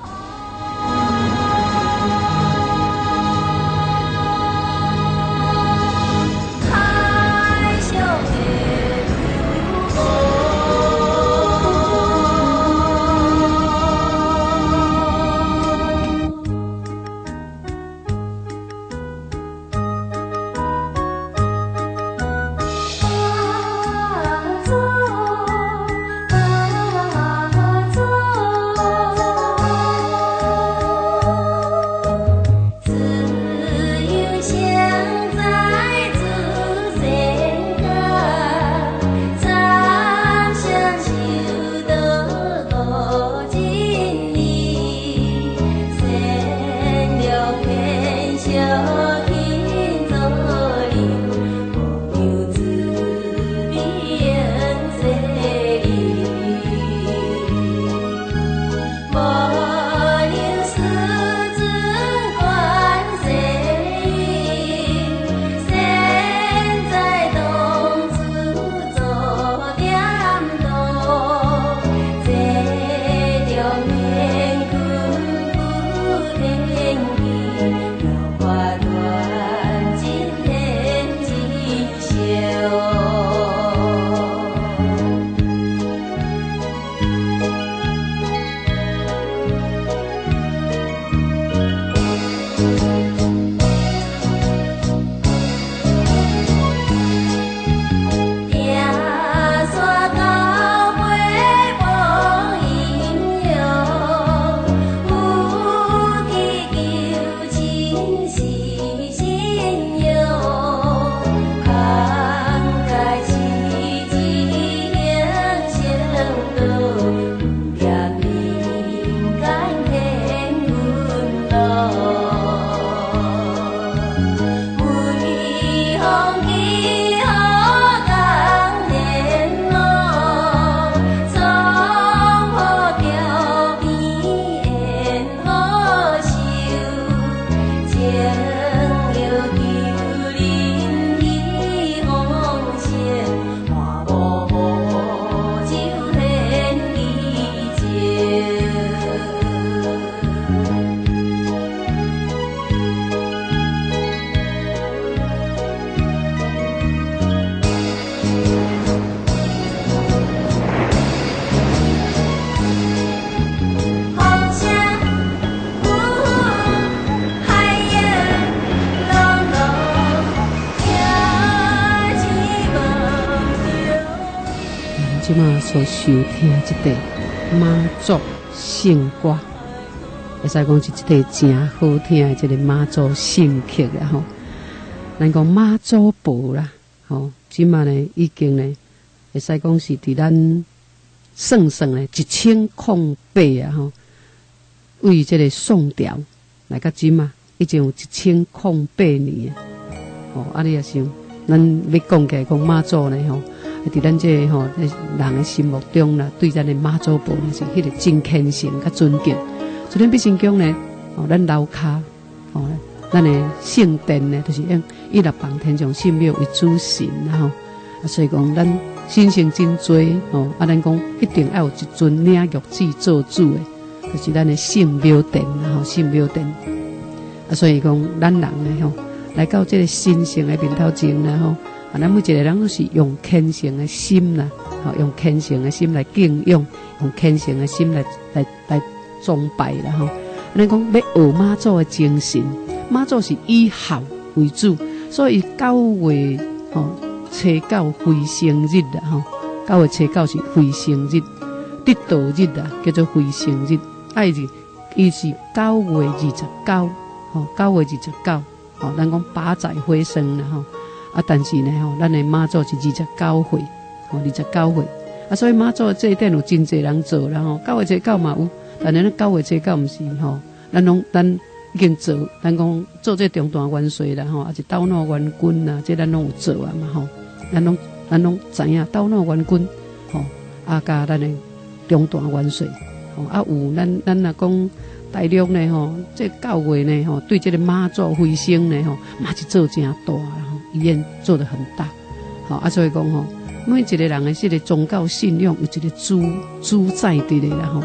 即马所收听即个妈祖圣歌，会使讲是一个真好听的即个妈祖圣曲啦吼。咱讲妈祖婆啦，吼，即马呢已经呢会使讲是伫咱算算呢一千空八啊吼，为即个宋朝来到即马已经有一千空八年啊。吼，啊你也想，咱要讲起来讲妈祖呢吼。伫咱这吼、個，人的心目中啦，对咱的妈祖婆呢是迄个真虔诚、甲尊敬。所以咱必须讲呢，哦，咱楼骹，哦，咱的圣殿呢，就是用以六房天上圣庙为主神，然后，啊，所以讲咱神圣真多，哦，啊，咱讲一定要有一尊领玉旨做主的，就是咱的圣庙殿，然后圣庙殿。啊，所以讲咱人呢，吼，来到这个神圣的面头前，然后。啊，咱每一个人都是用虔诚的心啦，吼，用虔诚的心来敬仰，用虔诚的心来来来崇拜啦，吼。咱讲要学妈祖的精神，妈祖是以孝为主，所以九月吼初九回生日啦，吼，九月初九是回生日，得道日啊，叫做回生日。爱日，伊是九月二十九，吼，九月二十九，吼，咱讲八载回生啦，吼。啊，但是呢，吼，咱的妈祖是二十九岁，吼，二十九岁，啊，所以妈祖这一点有真侪人做啦，吼，九月初九嘛有，但是咱九月初九毋是吼，咱拢咱已经做，咱讲做这中大元帅啦，吼，啊是斗脑元君啦，这咱拢有做啊嘛，吼，咱拢咱拢知影斗脑元君，吼，啊加咱的中大元帅，吼，啊有咱咱若讲。大陆呢吼，这九月呢吼，对这个妈祖回生呢吼，嘛是做真大啦吼，医院做得很大，好啊，所以讲吼，每一个人的这个宗教信仰有一个主主宰伫咧啦吼，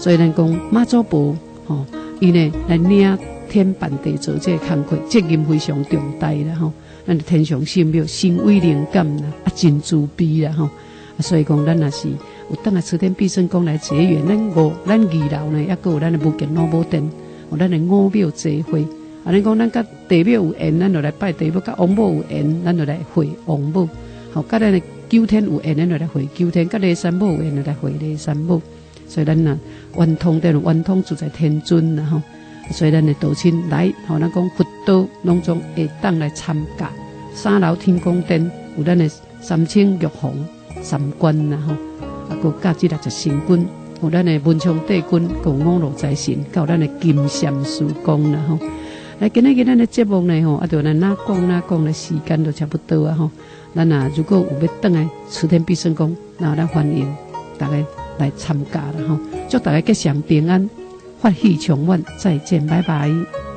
所以咱讲妈祖婆吼，伊呢来领天办地做这个工作，责任非常重大啦吼。咱天上神庙心为灵感啦，啊真慈悲啦吼。所以讲，咱若是有当来慈天必胜宫来结缘，咱五咱二楼呢，抑个有咱的武健老母殿，有咱的五庙聚会。啊，咱讲咱甲地庙有缘，咱就来拜地庙；甲王母有缘，咱就来会王母。好，甲咱的九天有缘，咱就来会九天；甲雷山母有缘，就来会雷山母。所以咱呐，圆通殿圆通住在天尊啦吼。所以咱的道亲来，吼，咱讲佛道拢总会当来参加。三楼天公殿有咱的三清玉皇三官啦吼，啊，佮加这六十神君，有咱的文昌帝君，佮五路财神，佮咱的金闪师公啦吼。来，今日咱的节目呢吼，啊，就咱哪讲哪讲的时间都差不多啊吼。咱啊，如果有要倒来慈天必胜宫，那咱欢迎大家来参加啦吼。祝大家吉祥平安，法喜长远，再见，拜拜。